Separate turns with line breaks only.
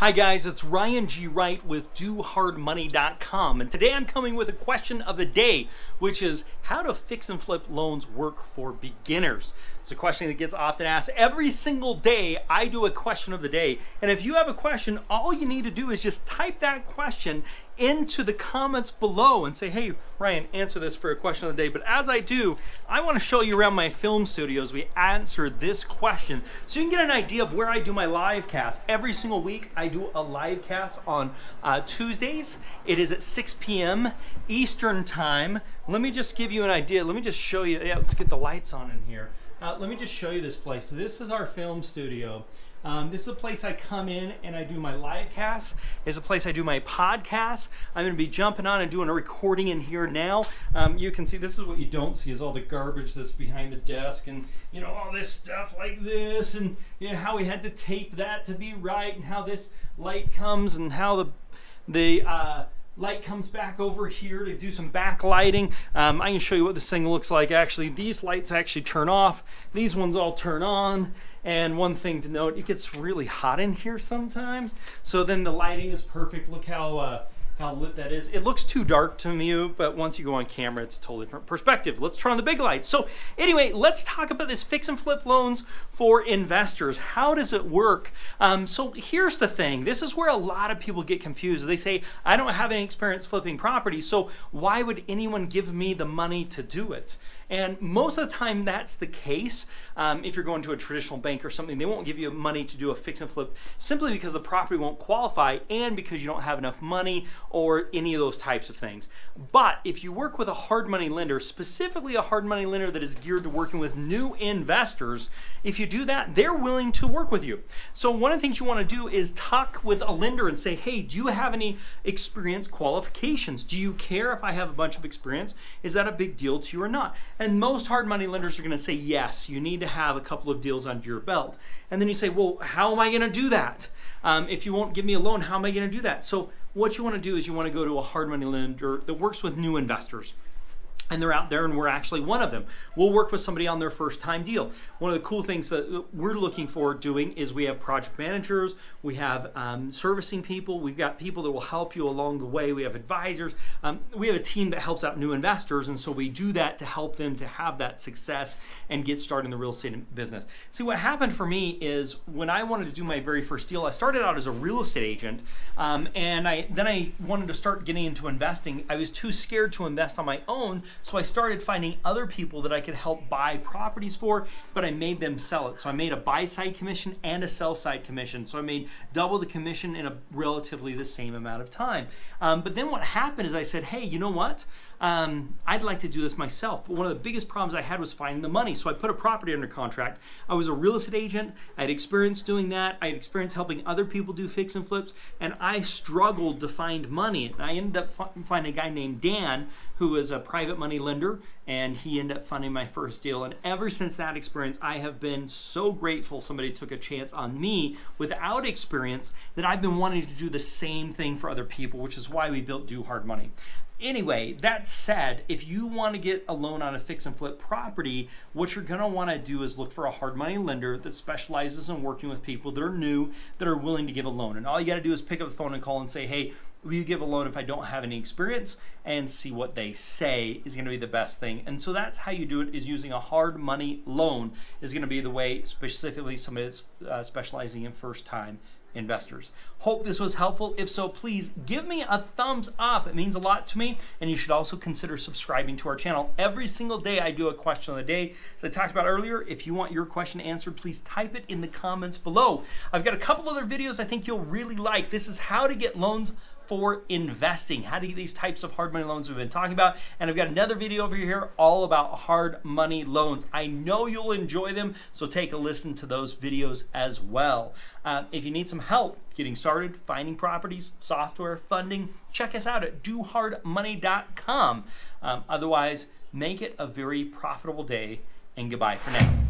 Hi guys, it's Ryan G. Wright with DoHardMoney.com, and today I'm coming with a question of the day, which is how do fix and flip loans work for beginners? It's a question that gets often asked. Every single day I do a question of the day, and if you have a question, all you need to do is just type that question into the comments below and say, hey Ryan, answer this for a question of the day. But as I do, I want to show you around my film studio as we answer this question so you can get an idea of where I do my live cast. Every single week I do a live cast on Tuesdays. It is at 6 p.m. Eastern time. Let me just give you an idea. Let me just show you. Yeah, let's get the lights on in here. Let me just show you this place. So this is our film studio. This is a place I come in and I do my live cast. It's a place I do my podcast. I'm going to be jumping on and doing a recording in here now. You can see, this is what you don't see, is all the garbage that's behind the desk and, you know, all this stuff like this, and, you know, how we had to tape that to be right, and how this light comes, and how the light comes back over here to do some backlighting. I can show you what this thing looks like. Actually, these lights actually turn off. These ones all turn on. And one thing to note, it gets really hot in here sometimes. So then the lighting is perfect. Look how lit that is. It looks too dark to me, but once you go on camera, it's a totally different perspective. Let's turn on the big lights. So anyway, let's talk about this fix and flip loans for investors. How does it work? So here's the thing. This is where a lot of people get confused. They say, I don't have any experience flipping properties, so why would anyone give me the money to do it? And most of the time that's the case. If you're going to a traditional bank or something, they won't give you money to do a fix and flip simply because the property won't qualify and because you don't have enough money or any of those types of things. But if you work with a hard money lender, specifically a hard money lender that is geared to working with new investors, if you do that, they're willing to work with you. So one of the things you want to do is talk with a lender and say, hey, do you have any experience qualifications? Do you care if I have a bunch of experience? Is that a big deal to you or not? And most hard money lenders are going to say, yes, you need to have a couple of deals under your belt. And then you say, well, how am I going to do that? If you won't give me a loan, how am I going to do that? So what you want to do is you want to go to a hard money lender that works with new investors. And they're out there, and we're actually one of them. We'll work with somebody on their first time deal. One of the cool things that we're looking for doing is we have project managers, we have servicing people, we've got people that will help you along the way, we have advisors, we have a team that helps out new investors, and so we do that to help them to have that success and get started in the real estate business. See, what happened for me is when I wanted to do my very first deal, I started out as a real estate agent, and then I wanted to start getting into investing. I was too scared to invest on my own, so I started finding other people that I could help buy properties for, but I made them sell it. So I made a buy side commission and a sell side commission. So I made double the commission in a relatively the same amount of time. But then what happened is I said, hey, you know what? I'd like to do this myself, but one of the biggest problems I had was finding the money. So I put a property under contract. I was a real estate agent. I had experience doing that. I had experience helping other people do fix and flips, and I struggled to find money. And I ended up finding a guy named Dan who is a private money lender, and he ended up funding my first deal. And ever since that experience, I have been so grateful somebody took a chance on me without experience, that I've been wanting to do the same thing for other people, which is why we built Do Hard Money. Anyway, that said, if you want to get a loan on a fix and flip property, what you're going to want to do is look for a hard money lender that specializes in working with people that are new, that are willing to give a loan. And all you got to do is pick up the phone and call and say, hey, will you give a loan if I don't have any experience? And see what they say is going to be the best thing. And so that's how you do it, is using a hard money loan is going to be the way, specifically somebody that's specializing in first time investors. Hope this was helpful. If so, please give me a thumbs up. It means a lot to me, and you should also consider subscribing to our channel. Every single day I do a question of the day. As I talked about earlier, if you want your question answered, please type it in the comments below. I've got a couple other videos I think you'll really like. This is how to get loans for investing, how to get these types of hard money loans we've been talking about. And I've got another video over here all about hard money loans. I know you'll enjoy them, so take a listen to those videos as well. If you need some help getting started, finding properties, software, funding, check us out at DoHardMoney.com. Otherwise, make it a very profitable day, and goodbye for now.